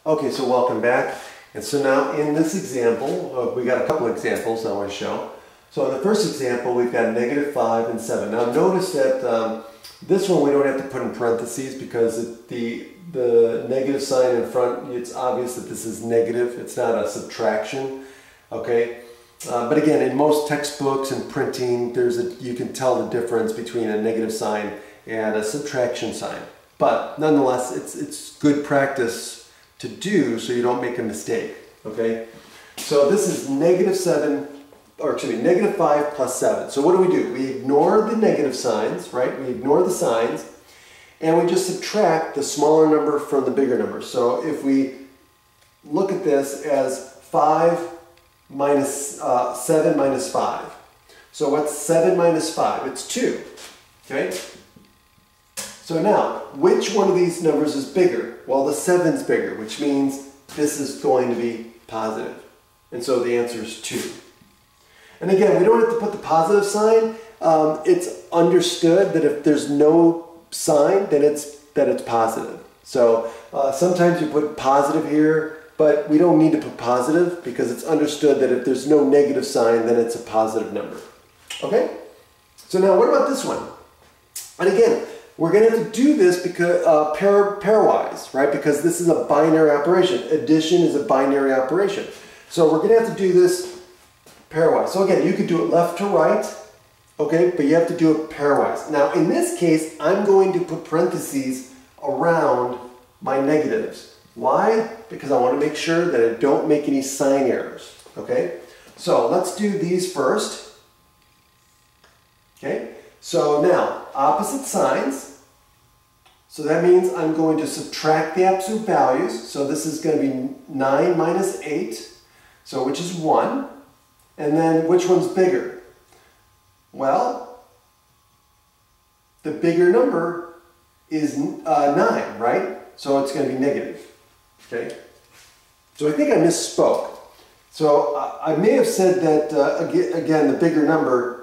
Okay, so welcome back. And so now in this example, we got a couple examples I want to show. So in the first example, we've got -5 and 7. Now notice that this one we don't have to put in parentheses because the negative sign in front, it's obvious that this is negative. It's not a subtraction, okay? But again, in most textbooks and printing, you can tell the difference between a negative sign and a subtraction sign. But nonetheless, it's good practice to do so you don't make a mistake, okay? So this is -5 plus 7. So what do? We ignore the negative signs, right? We ignore the signs, and we just subtract the smaller number from the bigger number. So if we look at this as 7 minus 5. So what's 7 minus 5? It's 2, okay? So now, which one of these numbers is bigger? Well, the 7's bigger, which means this is going to be positive. And so the answer is 2. And again, we don't have to put the positive sign. It's understood that if there's no sign, then it's positive. So sometimes you put positive here, but we don't need to put positive because it's understood that if there's no negative sign, then it's a positive number. Okay? So now what about this one? And again, we're going to have to do this because pairwise, right? Because this is a binary operation. Addition is a binary operation. So we're going to have to do this pairwise. So again, you could do it left to right, okay? But you have to do it pairwise. Now in this case, I'm going to put parentheses around my negatives. Why? Because I want to make sure that I don't make any sign errors, okay? So let's do these first, okay? So now, opposite signs. So that means I'm going to subtract the absolute values. So this is going to be 9 minus 8, so which is 1. And then which one's bigger? Well, the bigger number is 9, right? So it's going to be negative. Okay, so I think I misspoke. So I may have said that, again, the bigger number,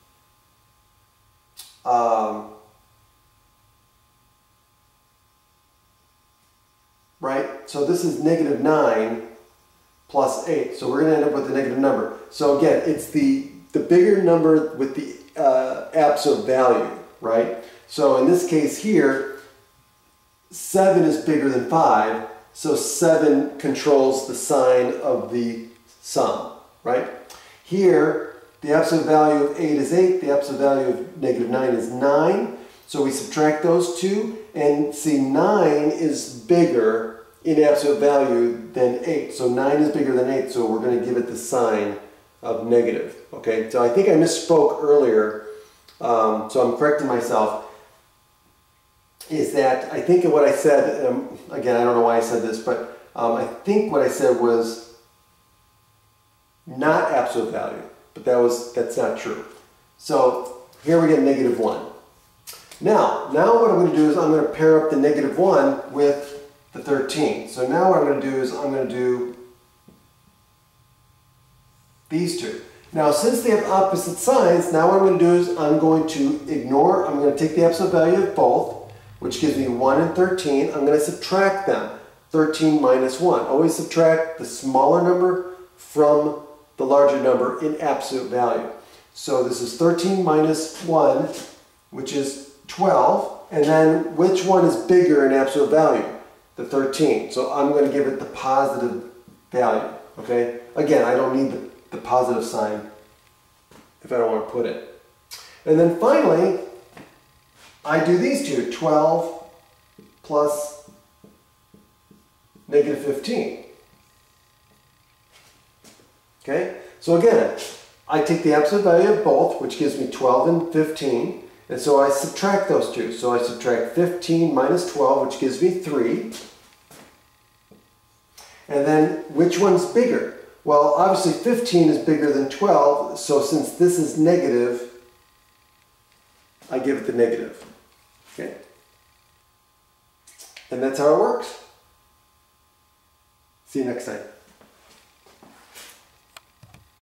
right? So this is -9 plus 8. So we're going to end up with a negative number. So again, it's the bigger number with the absolute value, right? So in this case here, 7 is bigger than 5. So 7 controls the sign of the sum, right? Here, the absolute value of 8 is 8. The absolute value of -9 is 9. So we subtract those two, and see 9 is bigger in absolute value than 8. So 9 is bigger than 8, so we're going to give it the sign of negative, okay? So I think I misspoke earlier, so I'm correcting myself. Is that I think what I said, again, I don't know why I said this, but I think what I said was not absolute value, but that's not true. So here we get -1. Now what I'm going to do is I'm going to pair up the -1 with the 13. So now what I'm going to do is I'm going to do these two. Now, since they have opposite signs, now what I'm going to do is I'm going to take the absolute value of both, which gives me 1 and 13. I'm going to subtract them. 13 minus 1. Always subtract the smaller number from the larger number in absolute value. So this is 13 minus 1, which is 12. And then which one is bigger in absolute value? The 13. So I'm going to give it the positive value. Okay? Again, I don't need the positive sign if I don't want to put it. And then finally, I do these two, 12 plus -15. Okay? So again, I take the absolute value of both, which gives me 12 and 15, and so I subtract those two. So I subtract 15 minus 12, which gives me 3. And then which one's bigger? Well, obviously 15 is bigger than 12, so since this is negative, I give it the negative. Okay? And that's how it works. See you next time.